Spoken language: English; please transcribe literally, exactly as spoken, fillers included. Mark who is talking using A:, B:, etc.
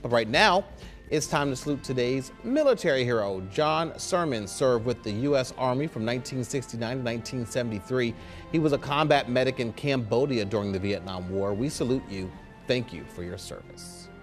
A: But right now, it's time to salute today's military hero. John Sirmons served with the U S Army from nineteen sixty-nine to nineteen seventy-three. He was a combat medic in Cambodia during the Vietnam War. We salute you. Thank you for your service.